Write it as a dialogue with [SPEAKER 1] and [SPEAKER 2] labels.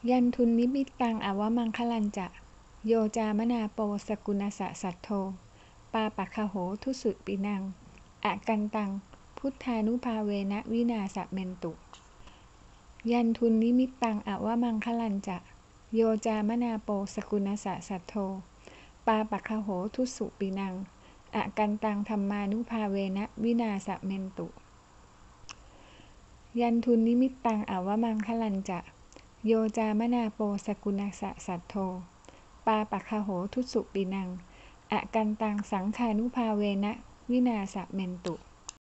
[SPEAKER 1] ยันทุนนิมิตตังอวมังคลัญจะโยจามนาโปสกุณสะสัทโธปาปัคคโหทุสุปินังอกันตังพุทธานุภาเวนะวินาศเมนตุยันทุนนิมิตตังอวมังคลัญจะโยจามนาโปสกุณสะสัทโธปาปัคคโหทุสุปินังอกันตังธัมมานุภาเวนะวินาศเมนตุยันทุนนิมิตตังอวมังคลัญจะโยจามนาโปสกุณสะสัทโธปาปัคคโหทุสุปินังอกันตังสังฆานุภาเวนะวินาศเมนตุ